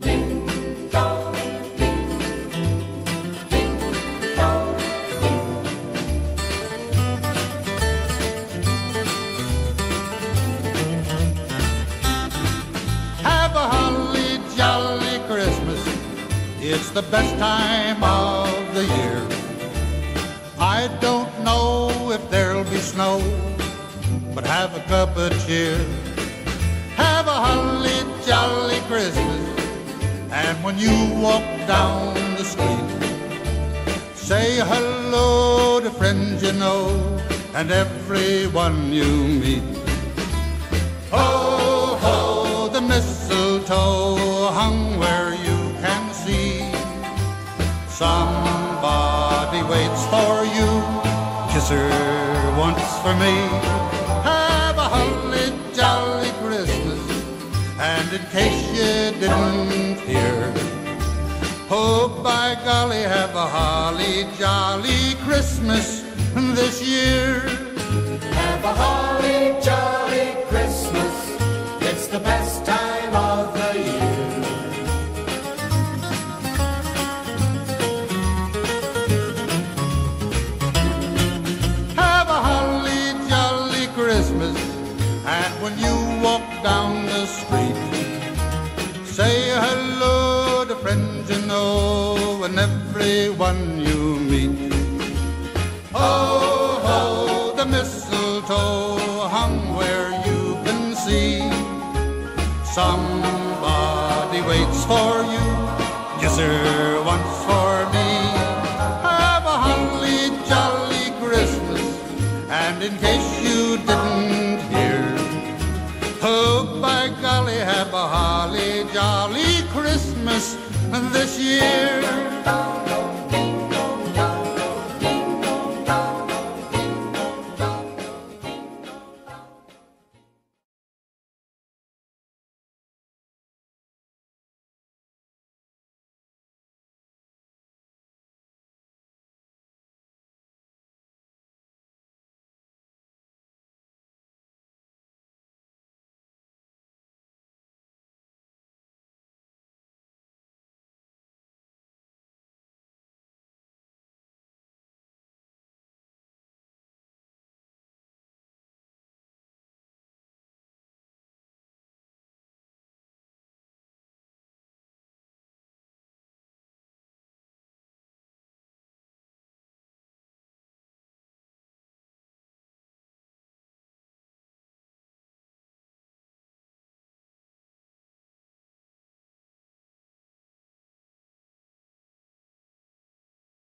Have a holly jolly Christmas. It's the best time of the year. I don't know if there'll be snow, but have a cup of cheer. Have a holly jolly Christmas, and when you walk down the street, say hello to friends you know and everyone you meet. Ho, ho, the mistletoe hung where you can see. Somebody waits for you, kiss her once for me. Have a holly jolly Christmas, and in case you didn't hear, oh, by golly, have a holly jolly Christmas this year. Have a holly jolly Christmas. It's the best time of the year. Have a holly jolly Christmas, and when you walk down the street, say hello to friends you know and everyone you meet. Ho, ho, the mistletoe hung where you can see. Somebody waits for you, kiss her once for me. Have a holly jolly Christmas, and in case you didn't hear, oh, by golly, have a holly jolly Christmas this year.